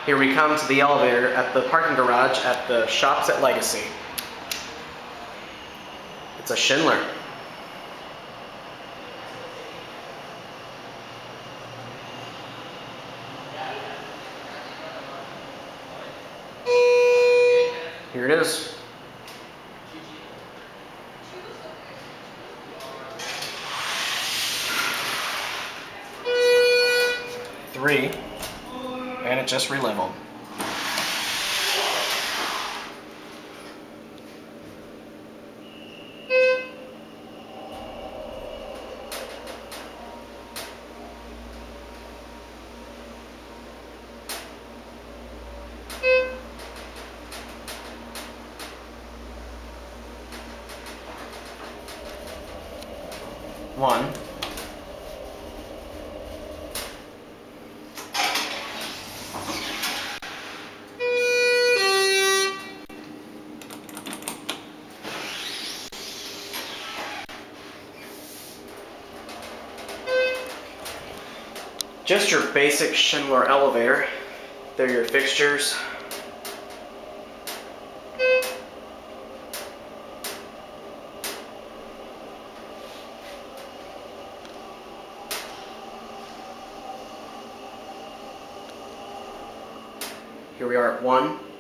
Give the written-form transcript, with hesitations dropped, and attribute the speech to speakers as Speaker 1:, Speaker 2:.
Speaker 1: Here we come to the elevator at the parking garage at the Shops at Legacy. It's a Schindler. Here it is. Three, and it just re-leveled. One. Just your basic Schindler elevator. They're your fixtures. Here we are at 1.